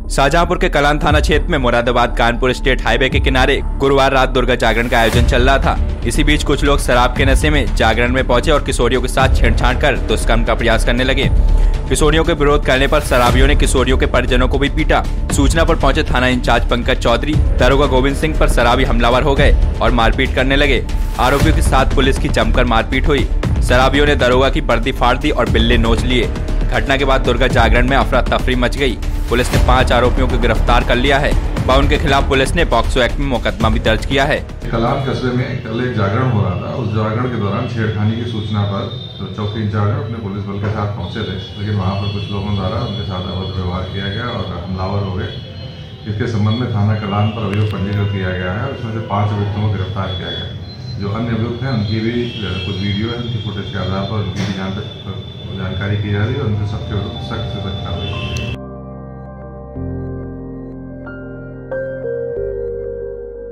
शाहजहांपुर के कलान थाना क्षेत्र में मुरादाबाद कानपुर स्टेट हाईवे के किनारे गुरुवार रात दुर्गा जागरण का आयोजन चल रहा था। इसी बीच कुछ लोग शराब के नशे में जागरण में पहुंचे और किशोरियों के साथ छेड़छाड़ कर दुष्कर्म का प्रयास करने लगे। किशोरियों के विरोध करने पर शराबियों ने किशोरियों के परिजनों को भी पीटा। सूचना पर पहुंचे थाना इंचार्ज पंकज चौधरी दरोगा गोविंद सिंह पर शराबी हमलावर हो गए और मारपीट करने लगे। आरोपियों के साथ पुलिस की जमकर मारपीट हुई। शराबियों ने दरोगा की वर्दी फाड़ दी और बिल्ले नोच लिए। घटना के बाद दुर्गा जागरण में अफरा तफरी मच गई। पुलिस ने 5 आरोपियों को गिरफ्तार कर लिया है व उनके खिलाफ पुलिस ने पॉक्सो एक्ट में मुकदमा भी दर्ज किया है। कलान कस्बे में कल एक जागरण हो रहा था। उस जागरण के दौरान छेड़खानी की सूचना पर चौकी इंचार्ज अपने पुलिस बल के साथ पहुंचे थे, लेकिन वहां पर कुछ लोगों द्वारा उनके साथ अभद्र व्यवहार किया गया और हमलावर हो गए। इसके संबंध में थाना कलान पर अभियोग पंजीकृत किया गया है। उसमें से 5 अभियुक्तों को गिरफ्तार किया गया। जो अन्य अभियुक्त हैं उनकी भी कुछ वीडियो है, उनकी फुटेज के आधार पर उनकी भी जानकारी की जा रही है और उनके सबके विरुद्ध सख्त से सख्त कार्रवाई।